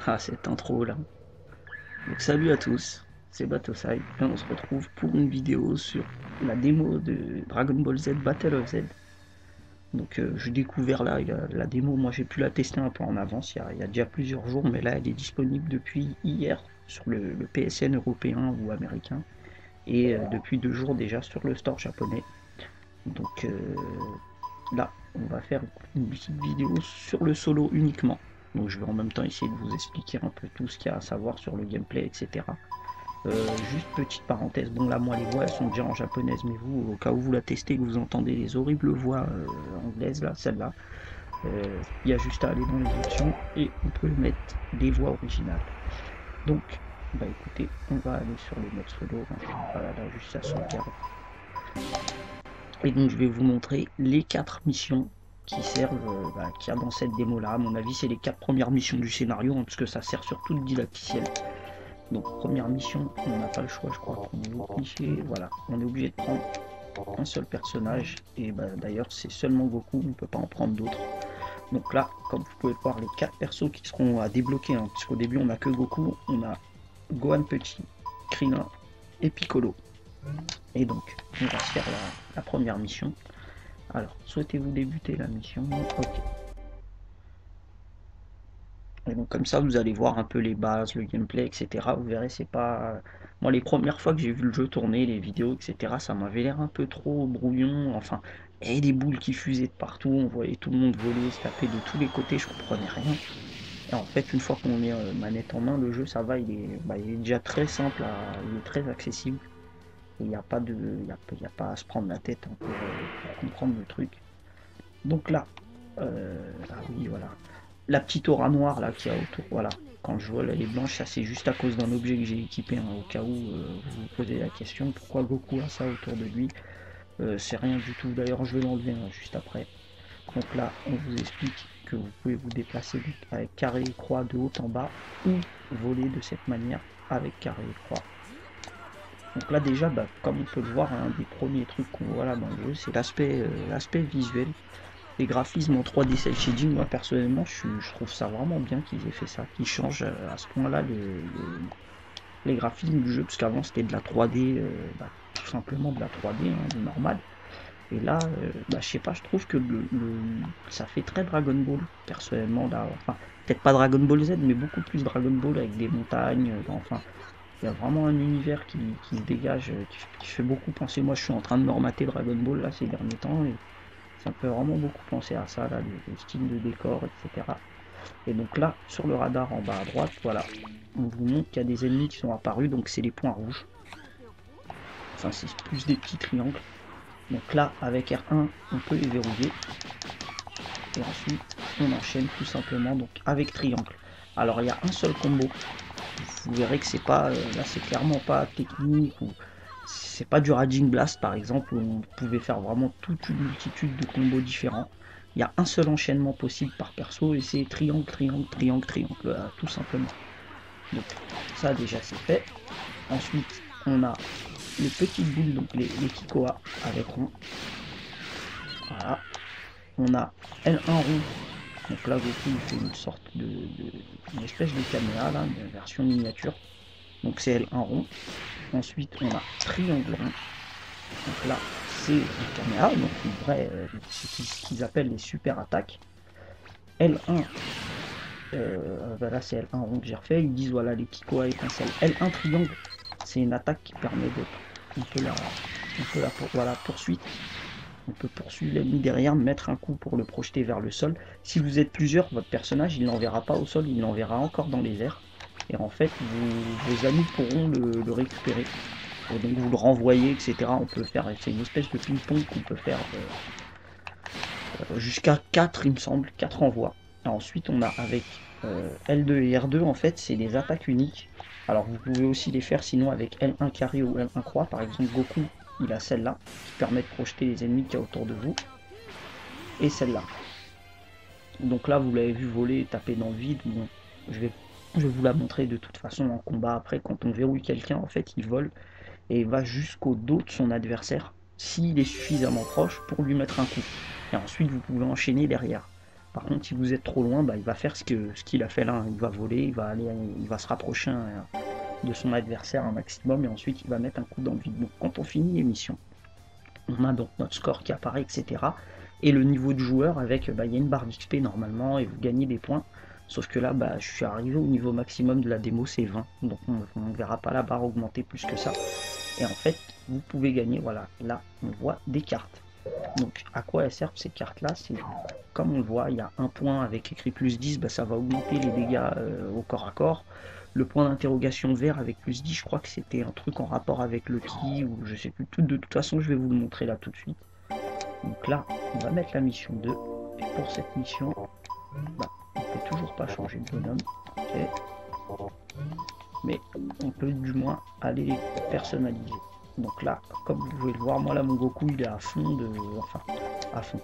Ah, cette intro là. Donc salut à tous, c'est Batosai et on se retrouve pour une vidéo sur la démo de Dragon Ball Z Battle of Z. Donc j'ai découvert là la démo, moi j'ai pu la tester un peu en avance, il y a déjà plusieurs jours, mais là elle est disponible depuis hier sur le PSN européen ou américain et depuis 2 jours déjà sur le store japonais. Donc là on va faire une petite vidéo sur le solo uniquement. Donc je vais en même temps essayer de vous expliquer un peu tout ce qu'il y a à savoir sur le gameplay, etc. Juste petite parenthèse, bon là moi les voix elles sont déjà en japonaise, mais vous, au cas où vous la testez, que vous entendez les horribles voix anglaises là, celle-là, il y a juste à aller dans les options et on peut mettre des voix originales. Donc, bah écoutez, on va aller sur le mode solo, hein. Voilà, là juste à sauvegarde. Et donc je vais vous montrer les 4 missions qui servent, qu'il y a dans cette démo là. À mon avis c'est les 4 premières missions du scénario, hein, parce que ça sert surtout de didacticiel. Donc première mission, on n'a pas le choix, je crois qu'on est obligé, voilà, on est obligé de prendre un seul personnage, et bah, d'ailleurs c'est seulement Goku, on ne peut pas en prendre d'autres. Donc là, comme vous pouvez voir, les 4 persos qui seront à débloquer, hein, puisqu'au début on n'a que Goku, on a Gohan Petit, Krillin et Piccolo. Et donc, on va se faire la première mission. Alors, souhaitez-vous débuter la mission? Ok. Et donc comme ça, vous allez voir un peu les bases, le gameplay, etc. Vous verrez, c'est pas... Moi, les premières fois que j'ai vu le jeu tourner, les vidéos, etc., ça m'avait l'air un peu trop brouillon. Enfin, et des boules qui fusaient de partout, on voyait tout le monde voler, se taper de tous les côtés, je comprenais rien. Et en fait, une fois qu'on met manette en main, le jeu, ça va, il est déjà très simple, il est très accessible. Il n'y a pas de, il y a pas à se prendre la tête, hein, pour comprendre le truc. Donc là, ah oui, voilà. La petite aura noire là qui a autour, voilà. Quand je vois elle est blanche, ça c'est juste à cause d'un objet que j'ai équipé, hein, au cas où vous vous posez la question pourquoi Goku a ça autour de lui. C'est rien du tout. D'ailleurs, je vais l'enlever, hein, juste après. Donc là, on vous explique que vous pouvez vous déplacer avec carré et croix de haut en bas ou voler de cette manière avec carré et croix. Donc là déjà, bah, comme on peut le voir, un des premiers trucs qu'on voit là dans le jeu, c'est l'aspect visuel. Les graphismes en 3D cel shading, moi personnellement, je trouve ça vraiment bien qu'ils aient fait ça, qu'ils changent à ce point-là les graphismes du jeu, parce qu'avant c'était de la 3D, tout simplement de la 3D, hein, normal. Et là, je sais pas, je trouve que ça fait très Dragon Ball, personnellement, là. Enfin, peut-être pas Dragon Ball Z, mais beaucoup plus Dragon Ball avec des montagnes, enfin, il y a vraiment un univers qui se dégage, qui fait beaucoup penser. Moi, je suis en train de me remater Dragon Ball là ces derniers temps, et ça me fait vraiment beaucoup penser à ça, là, le style de décor, etc. Et donc là, sur le radar en bas à droite, voilà, on vous montre qu'il y a des ennemis qui sont apparus, donc c'est les points rouges. Enfin, c'est plus des petits triangles. Donc là, avec R1, on peut les verrouiller. Et ensuite, on enchaîne tout simplement donc avec triangle. Alors, il y a un seul combo. Vous verrez que c'est pas, là, c'est clairement pas technique ou c'est pas du Raging Blast par exemple où on pouvait faire vraiment toute une multitude de combos différents. Il y a un seul enchaînement possible par perso et c'est triangle, triangle, triangle, triangle, tout simplement. Donc ça déjà c'est fait. Ensuite on a les petites boules, donc les Kikoa avec rond. Voilà. On a L1 rond. Donc là Goku il fait une sorte une espèce de caméra là, une version miniature. Donc c'est L1 rond. Ensuite on a triangle rond. Donc là, c'est une caméra, donc une vraie, c'est ce qu'ils appellent les super attaques. L1, là c'est L1 rond que j'ai refait, ils disent voilà les Kikoa étincelles. L1 triangle, c'est une attaque qui permet de, voilà, poursuite. On peut poursuivre l'ennemi derrière, mettre un coup pour le projeter vers le sol. Si vous êtes plusieurs, votre personnage il l'enverra pas au sol, il l'enverra encore dans les airs. Et en fait, vos amis pourront le récupérer. Et donc vous le renvoyez, etc. On peut faire, c'est une espèce de ping-pong qu'on peut faire jusqu'à 4, il me semble, 4 envois. Et ensuite, on a avec L2 et R2, en fait, c'est des attaques uniques. Alors vous pouvez aussi les faire sinon avec L1 carré ou L1 croix. Par exemple, Goku, il a celle-là, qui permet de projeter les ennemis qu'il y a autour de vous. Et celle-là. Donc là, vous l'avez vu voler et taper dans le vide. Bon, je vais vous la montrer de toute façon en combat après. Quand on verrouille quelqu'un, en fait, il vole et va jusqu'au dos de son adversaire s'il est suffisamment proche pour lui mettre un coup. Et ensuite, vous pouvez enchaîner derrière. Par contre, si vous êtes trop loin, bah, il va faire ce qu'il a fait là, hein. Il va voler, il va se rapprocher de son adversaire un maximum et ensuite il va mettre un coup dans le vide. Donc quand on finit l'émission, on a donc notre score qui apparaît, etc. Et le niveau de joueur avec, bah, il y a une barre d'XP normalement et vous gagnez des points. Sauf que là, bah, je suis arrivé au niveau maximum de la démo, c'est 20. Donc on ne verra pas la barre augmenter plus que ça. Et en fait, vous pouvez gagner, voilà, là, on voit des cartes. Donc à quoi elles servent ces cartes-là? C'est comme on le voit, il y a un point avec écrit plus 10, bah, ça va augmenter les dégâts au corps à corps. Le point d'interrogation vert avec plus 10, je crois que c'était un truc en rapport avec le ki ou je sais plus. De toute façon, je vais vous le montrer là tout de suite. Donc là, on va mettre la mission 2. Et pour cette mission, bah, on peut toujours pas changer de bonhomme. Okay. Mais on peut du moins aller les personnaliser. Donc là, comme vous pouvez le voir, moi là mon Goku il est à fond de. Enfin, à fond.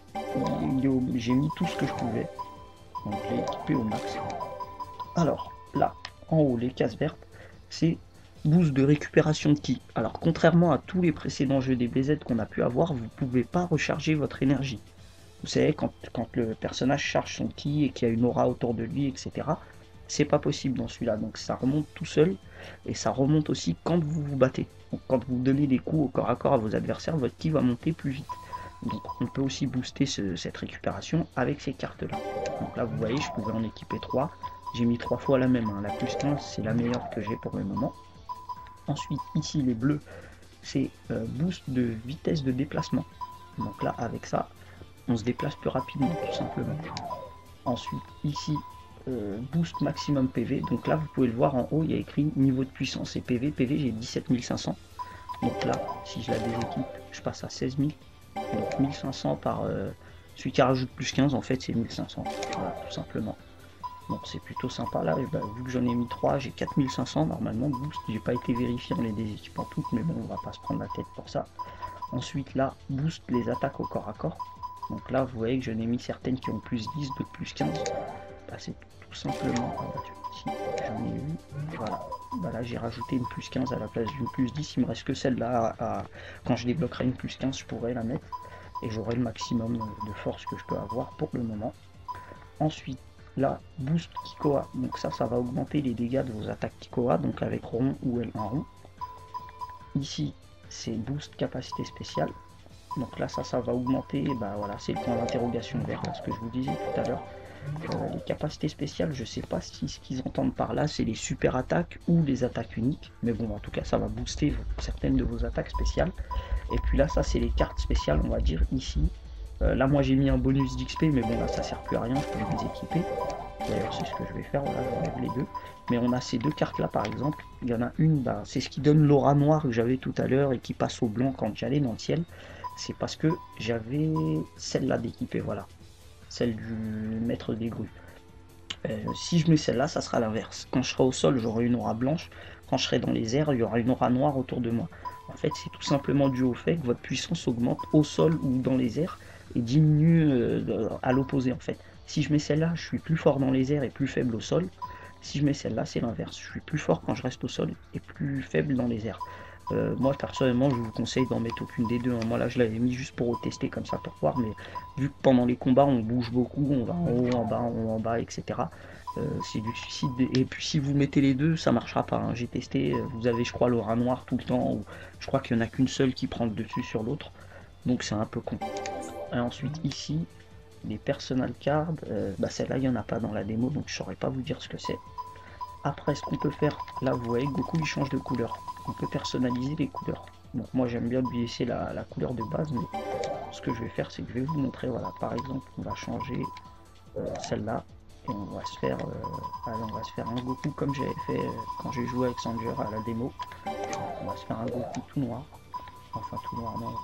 J'ai mis tout ce que je pouvais. Donc je l'ai équipé au max. Alors, là, en haut, les cases vertes, c'est boost de récupération de ki. Alors, contrairement à tous les précédents jeux des BZ qu'on a pu avoir, vous ne pouvez pas recharger votre énergie. Vous savez, quand le personnage charge son ki et qu'il y a une aura autour de lui, etc., c'est pas possible dans celui-là. Donc, ça remonte tout seul et ça remonte aussi quand vous vous battez. Donc, quand vous donnez des coups au corps à corps à vos adversaires, votre ki va monter plus vite. Donc, on peut aussi booster cette récupération avec ces cartes-là. Donc là, vous voyez, je pouvais en équiper 3. J'ai mis 3 fois la même, hein. La plus 15, c'est la meilleure que j'ai pour le moment. Ensuite, ici, les bleus, c'est boost de vitesse de déplacement. Donc là, avec ça, on se déplace plus rapidement, tout simplement. Ensuite, ici, boost maximum PV. Donc là, vous pouvez le voir en haut, il y a écrit niveau de puissance et PV. PV, j'ai 17 500. Donc là, si je la déséquipe, je passe à 16 000. Donc 1500 par... celui qui rajoute plus 15, en fait, c'est 1500. Voilà, tout simplement. Donc c'est plutôt sympa là, bah, vu que j'en ai mis 3, j'ai 4500 normalement boost, j'ai pas été vérifié en les déséquipant toutes, mais bon on va pas se prendre la tête pour ça. Ensuite là, boost les attaques au corps à corps. Donc là vous voyez que j'en ai mis certaines qui ont plus 10, d'autres plus 15. Bah, c'est tout simplement, si j'en ai eu, voilà. Bah, là j'ai rajouté une plus 15 à la place d'une plus 10, il me reste que celle-là, quand je débloquerai une plus 15 je pourrai la mettre. Et j'aurai le maximum de force que je peux avoir pour le moment. Ensuite, là, boost Kikoa, donc ça va augmenter les dégâts de vos attaques Kikoa, donc avec rond ou L1 rond. Ici, c'est boost capacité spéciale, donc là, ça va augmenter, bah voilà, c'est le point d'interrogation vert, ce que je vous disais tout à l'heure. Les capacités spéciales, je sais pas si ce qu'ils entendent par là, c'est les super attaques ou les attaques uniques, mais bon, en tout cas, ça va booster certaines de vos attaques spéciales. Et puis là, ça, c'est les cartes spéciales, on va dire, ici. Là, moi, j'ai mis un bonus d'XP, mais bon, là, ça sert plus à rien, je peux les équiper. D'ailleurs, c'est ce que je vais faire, voilà, j'enlève les deux. Mais on a ces deux cartes-là, par exemple. Il y en a une, bah, c'est ce qui donne l'aura noire que j'avais tout à l'heure et qui passe au blanc quand j'allais dans le ciel. C'est parce que j'avais celle-là d'équiper, voilà. Celle du maître des grues. Si je mets celle-là, ça sera l'inverse. Quand je serai au sol, j'aurai une aura blanche. Quand je serai dans les airs, il y aura une aura noire autour de moi. En fait, c'est tout simplement dû au fait que votre puissance augmente au sol ou dans les airs et diminue à l'opposé en fait. Si je mets celle-là, je suis plus fort dans les airs et plus faible au sol. Si je mets celle-là, c'est l'inverse. Je suis plus fort quand je reste au sol et plus faible dans les airs. Moi personnellement, je vous conseille d'en mettre aucune des deux, hein. Moi là, je l'avais mis juste pour tester comme ça pour voir, mais vu que pendant les combats, on bouge beaucoup, on va en haut, en bas, etc. C'est du suicide. Et puis si vous mettez les deux, ça marchera pas, hein. J'ai testé, vous avez je crois l'aura noire tout le temps, ou je crois qu'il n'y en a qu'une seule qui prend le dessus sur l'autre, donc c'est un peu con. Et ensuite ici, les personal cards, bah celle-là il n'y en a pas dans la démo, donc je saurais pas vous dire ce que c'est. Après, ce qu'on peut faire, là vous voyez Goku il change de couleur, on peut personnaliser les couleurs. Donc moi j'aime bien lui laisser la couleur de base, mais ce que je vais faire c'est que je vais vous montrer, voilà, par exemple on va changer celle-là. Et on va se faire, un Goku comme j'avais fait quand j'ai joué avec Sanger à la démo. On va se faire un Goku tout noir. Enfin tout noir, non,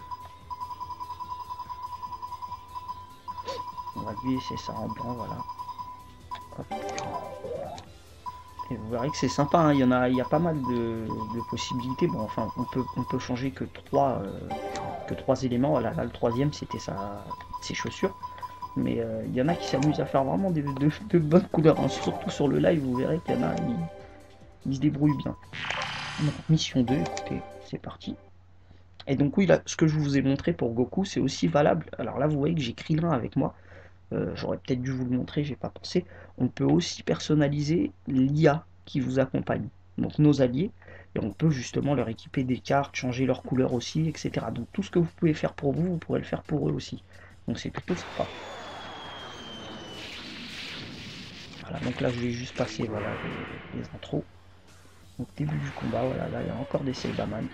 on va lui laisser ça en blanc, voilà. Hop. Et vous verrez que c'est sympa, hein. Il y a pas mal de possibilités. Bon, enfin, on peut changer que 3 éléments. Voilà, là, le troisième, c'était ses chaussures. Mais il y en a qui s'amusent à faire vraiment de bonnes couleurs, hein. Surtout sur le live, vous verrez qu'il y en a, ils se débrouillent bien. Donc, mission 2, écoutez, c'est parti. Et donc oui, là, ce que je vous ai montré pour Goku, c'est aussi valable. Alors là, vous voyez que j'ai Krillin avec moi. j'aurais peut-être dû vous le montrer, j'ai pas pensé. On peut aussi personnaliser l'IA qui vous accompagne, donc nos alliés, et on peut justement leur équiper des cartes, changer leur couleur aussi, etc. Donc tout ce que vous pouvez faire pour vous, vous pourrez le faire pour eux aussi. Donc c'est plutôt sympa. Voilà, donc là je vais juste passer voilà, les intros. Donc début du combat, voilà, là il y a encore des Saibaman.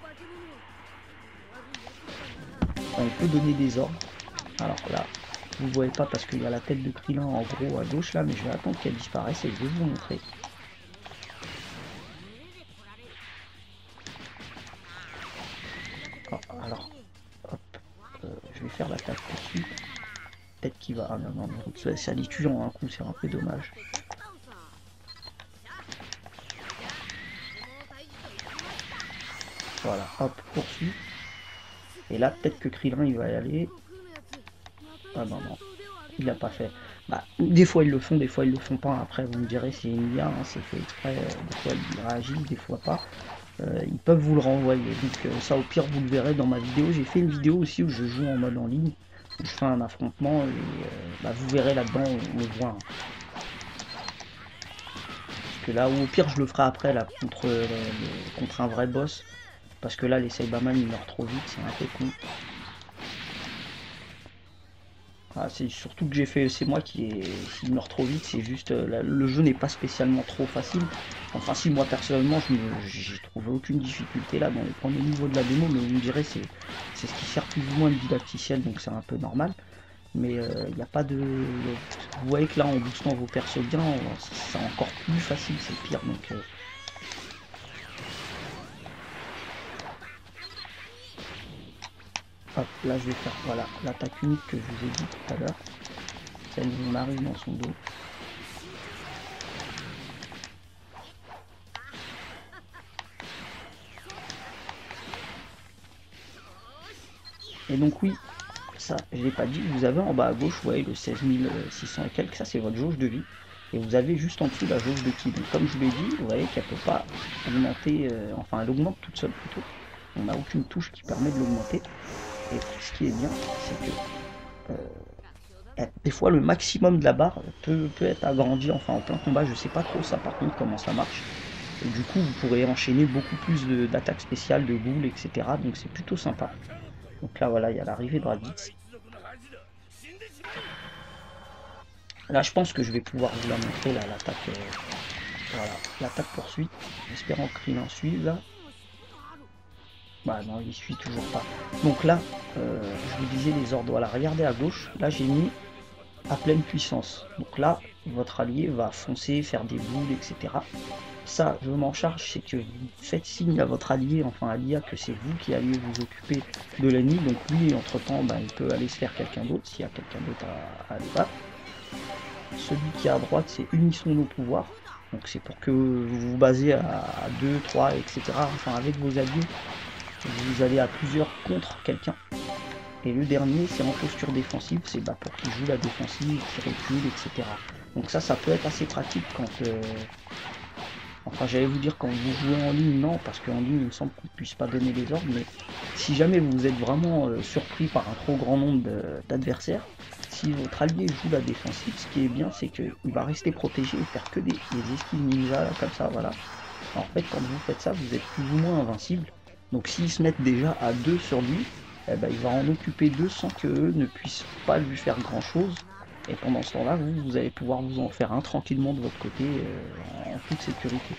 On peut donner des ordres. Alors là, vous ne voyez pas parce qu'il y a la tête de Krillin en gros à gauche là, mais je vais attendre qu'elle disparaisse et je vais vous montrer. Oh, alors, hop, je vais faire l'attaque tout de suite. Peut-être qu'il va... Ah non, non, non, ça les tue en un coup, c'est un peu dommage. Voilà, hop, poursuit. Et là, peut-être que Krillin, il va y aller. Ah non, non, il l'a pas fait. Bah, des fois ils le font, des fois ils le font pas. Après, vous me direz, c'est une IA, hein, c'est fait exprès. Des fois ils réagissent, des fois pas. Ils peuvent vous le renvoyer. Donc ça, au pire, vous le verrez dans ma vidéo. J'ai fait une vidéo aussi où je joue en mode en ligne, où je fais un affrontement et bah, vous verrez là-dedans, on le voit. Hein. Parce que là, ou au pire, je le ferai après là contre un vrai boss. Parce que là, les Saibaman, ils meurent trop vite, c'est un peu con. Ah, c'est surtout que j'ai fait, c'est moi s'il meurt trop vite, c'est juste, le jeu n'est pas spécialement trop facile. Enfin si, moi personnellement, j'ai trouvé aucune difficulté là dans les premiers niveaux de la démo, mais vous me direz, c'est ce qui sert plus ou moins de didacticiel, donc c'est un peu normal. Mais il n'y a pas de... Vous voyez que là, en boostant vos persos bien, c'est encore plus facile, c'est pire, donc... Hop, là je vais faire, voilà, l'attaque unique que je vous ai dit tout à l'heure. Celle où on arrive dans son dos. Et donc oui, ça, je l'ai pas dit, vous avez en bas à gauche, vous voyez le 16 600 et quelques, ça c'est votre jauge de vie. Et vous avez juste en dessous la jauge de ki. Donc comme je vous l'ai dit, vous voyez qu'elle peut pas augmenter, enfin elle augmente toute seule plutôt. On n'a aucune touche qui permet de l'augmenter. Et ce qui est bien, c'est que des fois le maximum de la barre peut être agrandi, enfin en plein combat, je sais pas trop ça par contre comment ça marche. Et du coup vous pourrez enchaîner beaucoup plus d'attaques spéciales, de boules, etc. Donc c'est plutôt sympa. Donc là voilà, il y a l'arrivée de Raditz. Là, je pense que je vais pouvoir vous la montrer, là, l'attaque. Voilà, l'attaque poursuite. Espérant que Krillin suive, là. Bah non, il suit toujours pas. Donc là, je vous disais les ordres. Voilà, regardez à gauche. Là, j'ai mis à pleine puissance. Donc là, votre allié va foncer, faire des boules, etc. Ça, je m'en charge, c'est que vous faites signe à votre allié, enfin à l'IA, que c'est vous qui allez vous occuper de l'ennemi. Donc lui, entre-temps, bah, il peut aller se faire quelqu'un d'autre, s'il y a quelqu'un d'autre à aller battre. Celui qui est à droite, c'est unissons nos pouvoirs. Donc c'est pour que vous vous basez à 2, 3, etc. Enfin avec vos alliés, vous allez à plusieurs contre quelqu'un. Et le dernier, c'est en posture défensive, c'est bah, pour qu'il joue la défensive, qu'il recule, etc. Donc ça peut être assez pratique quand... Enfin j'allais vous dire quand vous jouez en ligne, non, parce qu'en ligne il me semble qu'on ne puisse pas donner les ordres, mais si jamais vous êtes vraiment surpris par un trop grand nombre d'adversaires, si votre allié joue la défensive, ce qui est bien, c'est qu'il va rester protégé et faire que des esquives ninja, là, comme ça, voilà. En fait, quand vous faites ça, vous êtes plus ou moins invincible. Donc s'ils se mettent déjà à 2 sur lui, eh ben, il va en occuper 2 sans qu'eux ne puissent pas lui faire grand chose. Et pendant ce temps-là, vous allez pouvoir vous en faire un tranquillement de votre côté, en toute sécurité.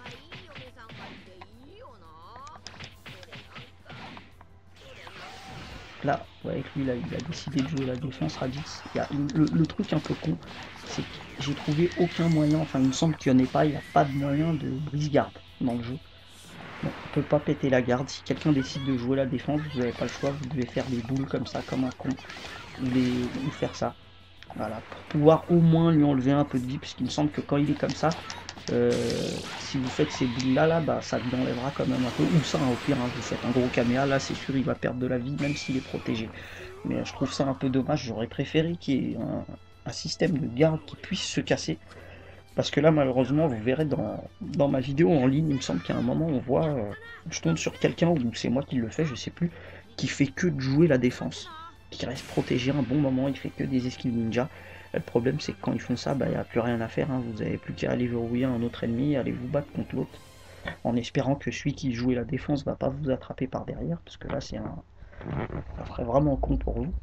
Là, vous voyez que lui, là, il a décidé de jouer la défense Raditz. Il y a le truc un peu con, c'est que j'ai trouvé aucun moyen, enfin il me semble qu'il n'y en ait pas, il n'y a pas de moyen de brise-garde dans le jeu. Donc on peut pas péter la garde. Si quelqu'un décide de jouer la défense, vous n'avez pas le choix, vous devez faire des boules comme ça, comme un con, ou faire ça. Voilà, pour pouvoir au moins lui enlever un peu de vie, puisqu'il me semble que quand il est comme ça, si vous faites ces boules là, bah, ça lui enlèvera quand même un peu, ou ça, hein, au pire, hein, vous faites un gros caméa, là c'est sûr il va perdre de la vie, même s'il est protégé. Mais je trouve ça un peu dommage, j'aurais préféré qu'il y ait un système de garde qui puisse se casser, parce que là malheureusement, vous verrez dans ma vidéo en ligne, il me semble qu'à un moment on voit, je tombe sur quelqu'un, ou c'est moi qui le fais, je sais plus, qui fait que de jouer la défense. qui reste protégé un bon moment, il fait que des esquives ninja. Le problème c'est que quand ils font ça, il n'y a plus rien à faire, hein. Vous n'avez plus qu'à aller verrouiller un autre ennemi, aller vous battre contre l'autre, en espérant que celui qui jouait la défense va pas vous attraper par derrière, parce que là ça ferait vraiment con pour vous.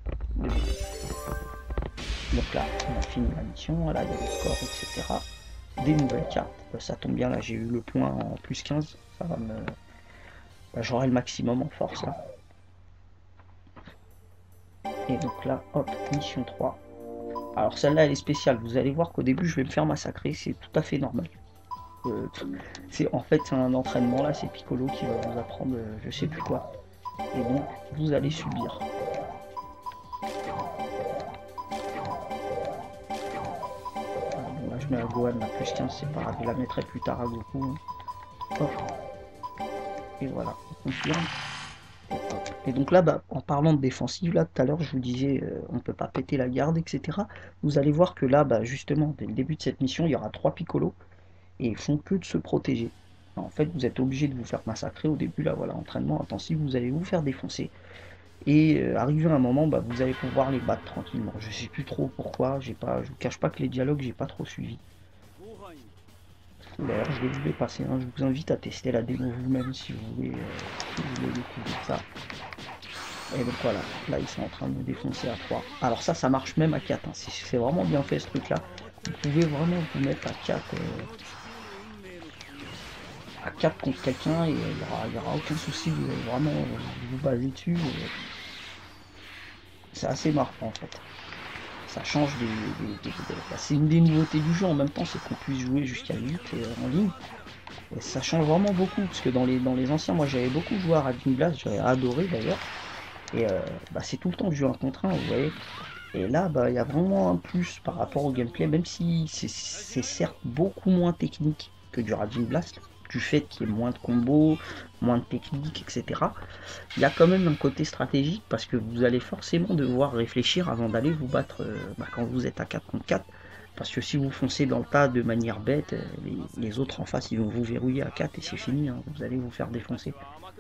Donc là, on a fini la mission, là il y a le score, etc. Des nouvelles cartes, ça tombe bien, là j'ai eu le point en plus 15, ça va me... j'aurai le maximum en force là. Et donc là, hop, mission 3. Alors celle-là elle est spéciale, vous allez voir qu'au début je vais me faire massacrer, c'est tout à fait normal. En fait c'est un entraînement là, c'est Piccolo qui va vous apprendre je sais plus quoi. Et donc vous allez subir. Bon, là je mets à Gohan la plus 15, c'est pas grave, je la mettrai plus tard à Goku. Hein. Hop. Et voilà, on confirme. Et donc là, en parlant de défensive, là tout à l'heure je vous disais on peut pas péter la garde, etc. Vous allez voir que là, justement, dès le début de cette mission, il y aura 3 Piccolo et ils font que de se protéger. En fait, vous êtes obligé de vous faire massacrer au début, là, voilà, entraînement intensif, vous allez vous faire défoncer. Et arrivé à un moment, vous allez pouvoir les battre tranquillement. Je sais plus trop pourquoi, je vous cache pas que les dialogues, j'ai pas trop suivi. D'ailleurs, je vais passer, hein. Je vous invite à tester la démo vous-même si vous voulez découvrir ça. Et donc voilà, là ils sont en train de me défoncer à 3. Alors ça marche même à 4, hein. C'est vraiment bien fait ce truc là. Vous pouvez vraiment vous mettre à 4 contre quelqu'un et il n'y aura aucun souci, vous allez vraiment vous baser dessus. C'est assez marrant en fait. Ça change c'est une des nouveautés du jeu en même temps, c'est qu'on puisse jouer jusqu'à 8 en ligne. Et ça change vraiment beaucoup, parce que dans les anciens, moi j'avais beaucoup joué à Raging Blast, j'avais adoré d'ailleurs. Et c'est tout le temps du 1 contre 1, vous voyez. Et là, il y a vraiment un plus par rapport au gameplay, même si c'est certes beaucoup moins technique que du Raging Blast, du fait qu'il y ait moins de combos, moins de technique, etc. Il y a quand même un côté stratégique, parce que vous allez forcément devoir réfléchir avant d'aller vous battre quand vous êtes à 4 contre 4. Parce que si vous foncez dans le tas de manière bête, les autres en face, ils vont vous verrouiller à 4 et c'est fini, hein, vous allez vous faire défoncer.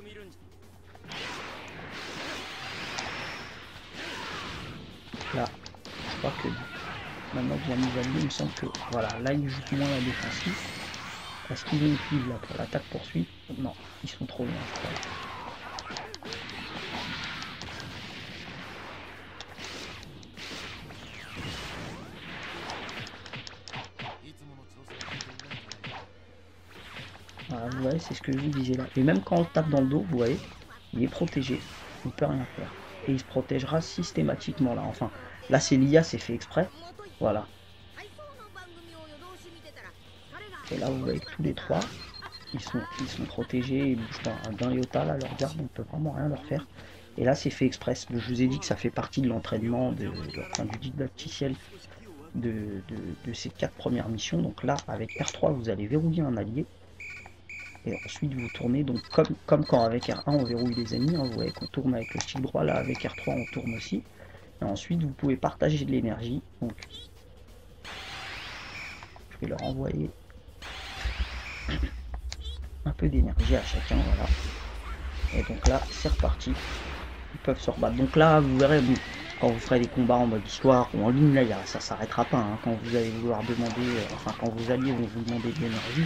Là, je crois que maintenant que j'ai mis à lui, il me semble que voilà, là il joue moins la défensive. Est-ce qu'ils ont une pile là pour l'attaque poursuite? Non, ils sont trop loin, je crois. Voilà, vous voyez, c'est ce que je vous disais là. Et même quand on le tape dans le dos, vous voyez, il est protégé, il ne peut rien faire. Et il se protégera systématiquement là. Enfin, là c'est l'IA, c'est fait exprès. Voilà. Et là vous voyez que tous les trois, ils sont protégés, ils bougent pas d'un iota là, leur garde, on ne peut vraiment rien leur faire. Et là c'est fait exprès. Je vous ai dit que ça fait partie de l'entraînement, du didacticiel de ces 4 premières missions. Donc là, avec R3, vous allez verrouiller un allié. Et ensuite vous tournez, donc comme quand avec R1 on verrouille les ennemis, hein, vous voyez qu'on tourne avec le stick droit, là avec R3 on tourne aussi. Et ensuite vous pouvez partager de l'énergie, donc je vais leur envoyer un peu d'énergie à chacun, voilà. Et donc là c'est reparti, ils peuvent se rebattre. Donc là vous verrez, quand vous ferez des combats en mode histoire ou en ligne, là ça s'arrêtera pas, hein. Quand vous allez vouloir demander, quand vos alliés vont vous demander de l'énergie,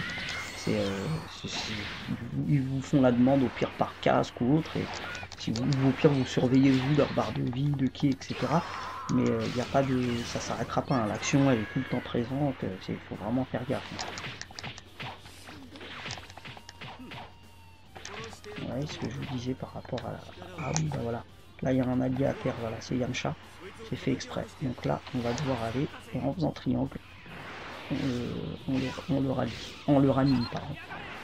ils vous font la demande au pire par casque ou autre, et si vous au pire vous surveillez vous leur barre de vie, de ki, etc. Mais il n'y a pas de. Ça s'arrêtera pas, hein. L'action elle est tout le temps présente, il faut vraiment faire gaffe. Vous voyez ce que je vous disais par rapport à. Ah oui, voilà. Là il y a un allié à terre, voilà, c'est Yamcha. C'est fait exprès. Donc là on va devoir aller, et en faisant triangle, on le rallie. On le ranime, pardon.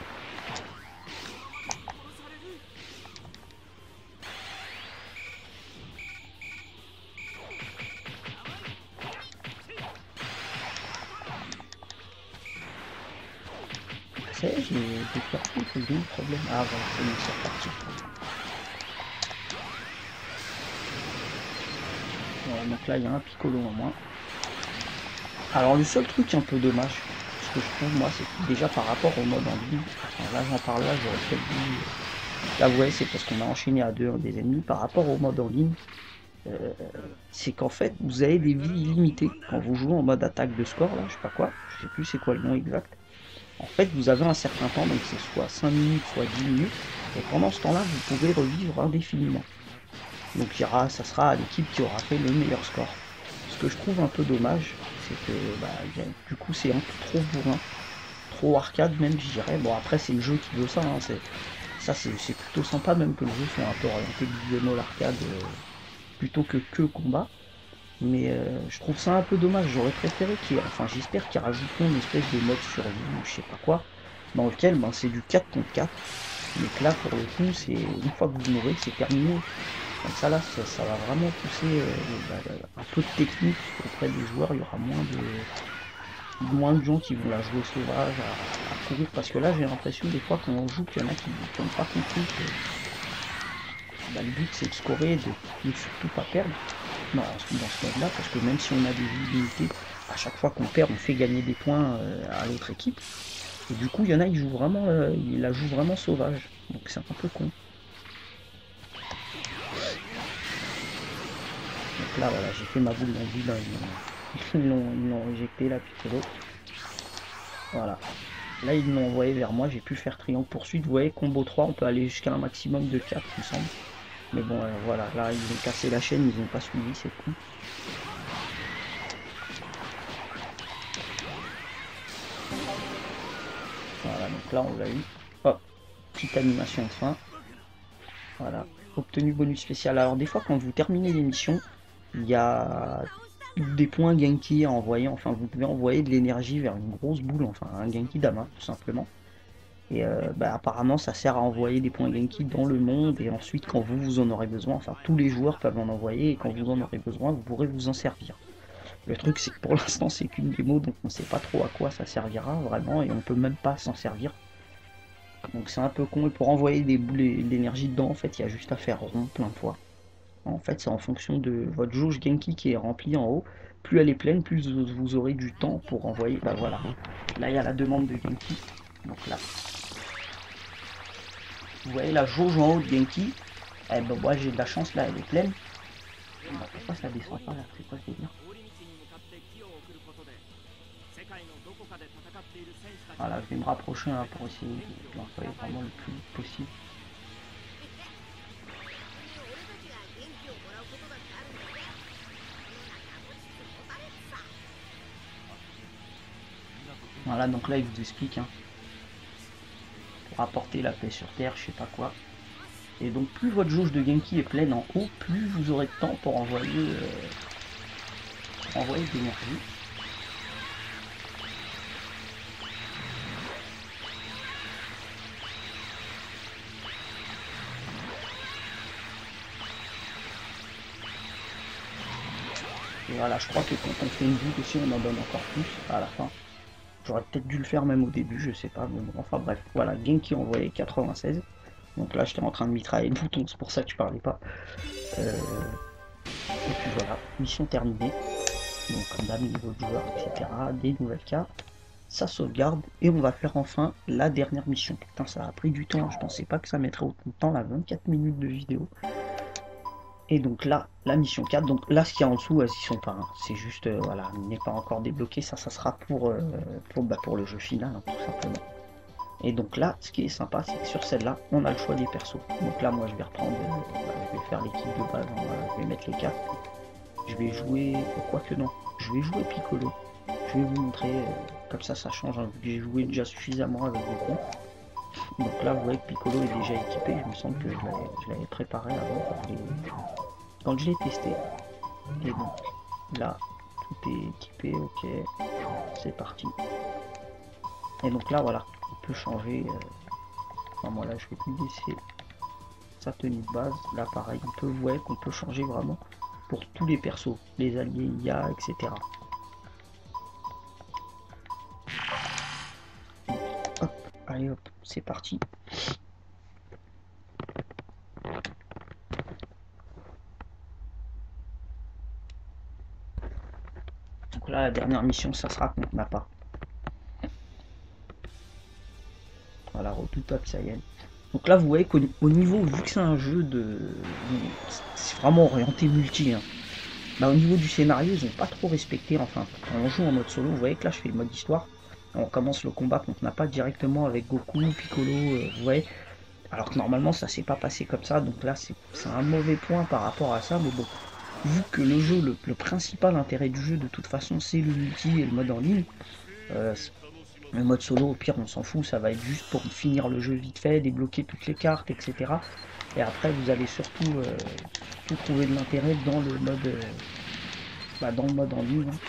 C'est j'ai perdu, c'est le problème. Ah voilà, c'est reparti. Voilà, donc là il y a un Piccolo en moins. Alors le seul truc un peu dommage, ce que je trouve moi, c'est que déjà par rapport au mode en ligne, enfin, là j'en parle là, j'aurais peut-être dit. Là vous voyez, c'est parce qu'on a enchaîné à deux des ennemis par rapport au mode en ligne. euh, c'est qu'en fait, vous avez des vies illimitées. Quand vous jouez en mode attaque de score, là, je sais pas quoi, je sais plus c'est quoi le nom exact. En fait, vous avez un certain temps, donc c'est soit 5 minutes, soit 10 minutes, et pendant ce temps-là, vous pouvez revivre indéfiniment. Donc ça sera à l'équipe qui aura fait le meilleur score. Ce que je trouve un peu dommage, c'est que du coup c'est un peu trop bourrin, trop arcade même, je dirais. Bon, après c'est le jeu qui veut ça, hein, c'est plutôt sympa même que le jeu soit un peu orienté beat'em all arcade plutôt que combat. Mais je trouve ça un peu dommage, j'aurais préféré enfin j'espère qu'ils rajouteront une espèce de mode survie ou je sais pas quoi, dans lequel c'est du 4 contre 4, mais que là pour le coup c'est une fois que vous mourrez c'est terminé. Comme ça là ça va vraiment pousser un peu de technique auprès des joueurs, il y aura moins de gens qui vont la jouer sauvage, à courir, parce que là j'ai l'impression des fois quand on joue qu'il y en a qui n'ont pas compris que le but c'est de scorer et de surtout pas perdre dans ce mode-là, parce que même si on a des vies limitées, à chaque fois qu'on perd, on fait gagner des points à l'autre équipe. Et du coup, il y en a, ils la jouent vraiment sauvage. Donc c'est un peu con. Donc là, voilà, j'ai fait ma boule dans le vide. Ils l'ont éjecté, là, Piccolo. Voilà. Là, ils l'ont envoyé vers moi. J'ai pu faire triangle poursuite. Vous voyez, combo 3, on peut aller jusqu'à un maximum de 4, il me semble. Mais bon, voilà, là, ils ont cassé la chaîne, ils n'ont pas suivi, c'est cool. Voilà, donc là, on l'a eu. Hop, petite animation de fin. Voilà, obtenu bonus spécial. Alors des fois quand vous terminez l'émission, il y a des points Genki à envoyer, enfin vous pouvez envoyer de l'énergie vers une grosse boule, enfin un Genki Dama tout simplement. Et apparemment ça sert à envoyer des points Genki dans le monde et ensuite quand vous en aurez besoin, enfin tous les joueurs peuvent en envoyer et quand vous en aurez besoin vous pourrez vous en servir. Le truc c'est que pour l'instant c'est qu'une démo donc on ne sait pas trop à quoi ça servira vraiment et on peut même pas s'en servir. Donc c'est un peu con et pour envoyer des boules d'énergie dedans en fait il y a juste à faire rond plein de fois. En fait, c'est en fonction de votre jauge Genki qui est remplie en haut. Plus elle est pleine, plus vous aurez du temps pour envoyer. Bah voilà. Là, il y a la demande de Genki. Donc là, vous voyez la jauge en haut de Genki. Eh ben, moi, j'ai de la chance, là, elle est pleine. Bah, pourquoi ça descend pas là? C'est quoi ce délire? Voilà, je vais me rapprocher hein, pour essayer de l'envoyer vraiment le plus vite possible. Voilà, donc là, il vous explique. Hein, pour apporter la paix sur Terre, je sais pas quoi. Et donc plus votre jauge de Genki est pleine en haut, plus vous aurez de temps pour envoyer de l'énergie. Et voilà, je crois que quand on fait une boule aussi, on en donne encore plus à la fin. J'aurais peut-être dû le faire même au début, je sais pas, mais bon, enfin bref, voilà, Genki envoyé 96. Donc là, j'étais en train de mitrailler le bouton, c'est pour ça que je parlais pas. Et puis voilà, mission terminée. Donc on a mis niveau de joueur, etc. Des nouvelles cartes. Ça sauvegarde et on va faire enfin la dernière mission. Putain, ça a pris du temps, je pensais pas que ça mettrait autant de temps, là, 24 minutes de vidéo. Et donc là, la mission 4, donc là ce qu'il y a en dessous, elles y sont pas, hein. C'est juste, voilà, il n'est pas encore débloqué, ça sera pour le jeu final, hein, tout simplement. Et donc là, ce qui est sympa, c'est que sur celle-là, on a le choix des persos. Donc là, moi je vais reprendre, je vais faire l'équipe de base, hein, je vais mettre les cartes. Je vais jouer, quoique non, je vais jouer Piccolo. Je vais vous montrer, comme ça change, hein, vu que j'ai joué déjà suffisamment avec Goku. Donc là, vous voyez que Piccolo est déjà équipé, il me semble que je l'avais préparé avant quand je l'ai testé. Et donc là, tout est équipé, ok, c'est parti. Et donc là, voilà, on peut changer. Enfin, moi là, je vais lui laisser sa tenue de base. Là, pareil, on peut voir qu'on peut changer vraiment pour tous les persos, les alliés IA, etc. Hop, allez hop, c'est parti. Donc là, la dernière mission, ça sera contre Nappa. Voilà, redoutable Saiyan. Donc là, vous voyez qu'au niveau, vu que c'est un jeu de... C'est vraiment orienté multi, hein. Bah, au niveau du scénario, ils ont pas trop respecté, enfin, quand on joue en mode solo, vous voyez que là, je fais le mode histoire. On commence le combat contre Nappa directement avec Goku, Piccolo, vous voyez. Alors que normalement, ça s'est pas passé comme ça, donc là, c'est un mauvais point par rapport à ça, mais bon. Vu que le jeu, le principal intérêt du jeu, de toute façon, c'est le multi et le mode en ligne, euh, le mode solo, au pire, on s'en fout, ça va être juste pour finir le jeu vite fait, débloquer toutes les cartes, etc. Et après, vous allez surtout, trouver de l'intérêt dans le mode, dans le mode en ligne, hein.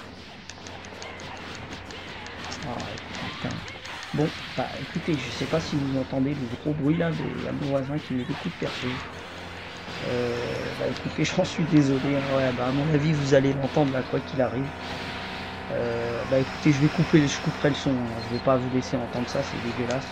Ah, putain. Bon, bah écoutez, je sais pas si vous entendez le gros bruit là de mon voisin qui met des coups de perceuse. Bah écoutez, j'en suis désolé, hein, ouais, bah à mon avis vous allez l'entendre là quoi qu'il arrive. Bah écoutez, je couperai le son, hein. Je vais pas vous laisser entendre ça, c'est dégueulasse.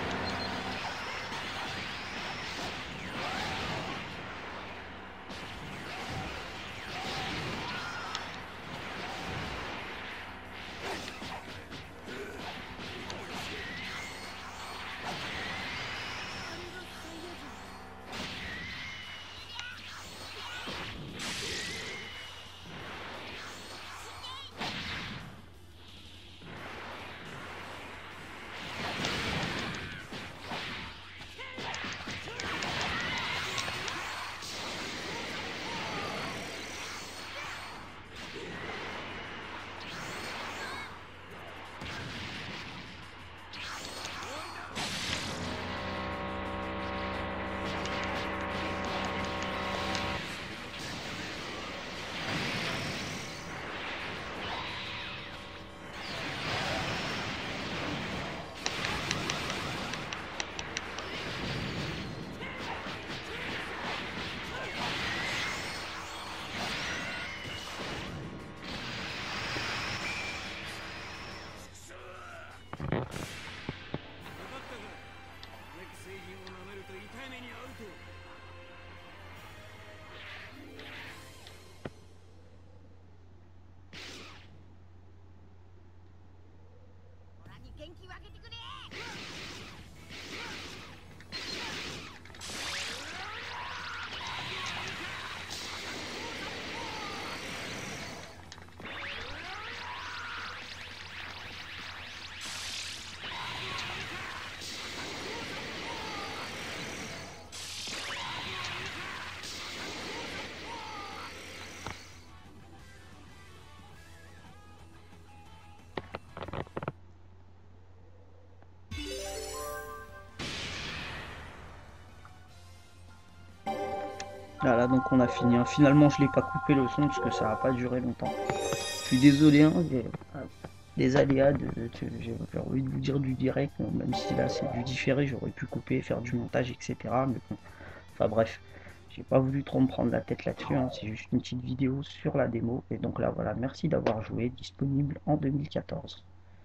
Voilà, donc on a fini, hein. Finalement, je l'ai pas coupé le son parce que ça a pas duré longtemps. Je suis désolé, hein, des aléas, j'ai envie de vous dire du direct, bon, même si là c'est du différé, j'aurais pu couper, faire du montage, etc. Mais bon, enfin bref, j'ai pas voulu trop me prendre la tête là-dessus, hein. C'est juste une petite vidéo sur la démo. Et donc là, voilà, merci d'avoir joué, disponible en 2014.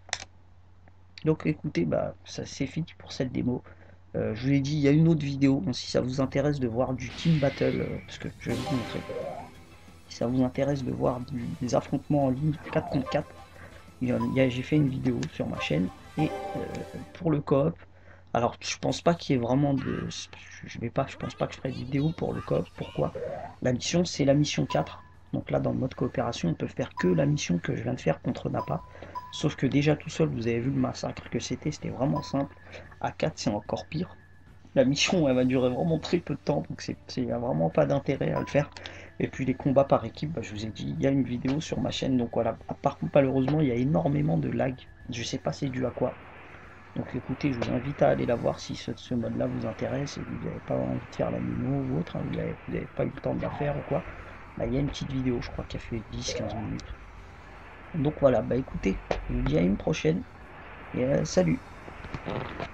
Donc écoutez, bah ça c'est fini pour cette démo. Je vous ai dit, il y a une autre vidéo, donc si ça vous intéresse de voir du team battle, parce que je vais vous montrer. Si ça vous intéresse de voir des affrontements en ligne 4 contre 4, j'ai fait une vidéo sur ma chaîne. Et pour le coop, alors je pense pas qu'il y ait vraiment de... je pense pas que je ferai des vidéos pour le coop. Pourquoi? La mission, c'est la mission 4. Donc là, dans le mode coopération, on peut faire que la mission que je viens de faire contre Nappa. Sauf que déjà tout seul, vous avez vu le massacre que c'était vraiment simple. À 4, c'est encore pire. La mission, elle va durer vraiment très peu de temps, donc il n'y a vraiment pas d'intérêt à le faire. Et puis les combats par équipe, bah, je vous ai dit, il y a une vidéo sur ma chaîne, donc voilà. Par contre, malheureusement, il y a énormément de lag. Je sais pas c'est dû à quoi. Donc écoutez, je vous invite à aller la voir si ce mode-là vous intéresse et que vous n'avez pas envie de faire la démo ou autre, hein, vous n'avez pas eu le temps de la faire ou quoi. Bah, il y a une petite vidéo, je crois, qui a fait 10-15 minutes. Donc voilà, bah écoutez, je vous dis à une prochaine et salut.